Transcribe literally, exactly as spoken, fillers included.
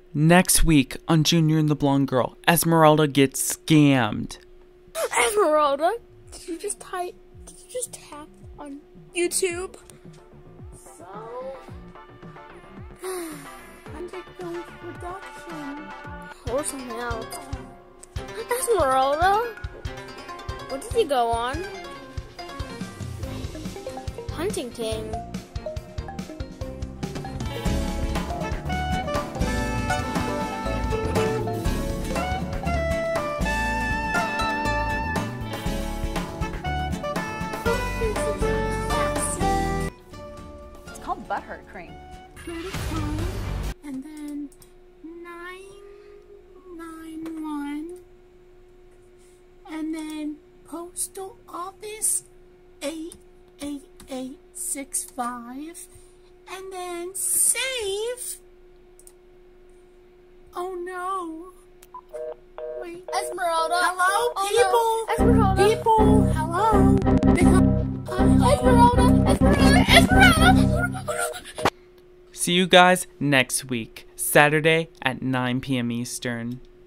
Next week on Junior and the Blonde Girl, Ezmerelda gets scammed. Ezmerelda, did you just type? Did you just tap on YouTube? So, Hunter Films Production or something else. Ezmerelda, what did you go on? Huntington. It's called butthurt cream. Credit card, and then nine nine one, and then postal office eight eight eight six five, and then save. Oh no! Wait, Ezmerelda. hello, Oh, people. no. Ezmerelda. People, hello. Ezmerelda. Ezmerelda. Ezmerelda. See you guys next week, Saturday at nine p m Eastern.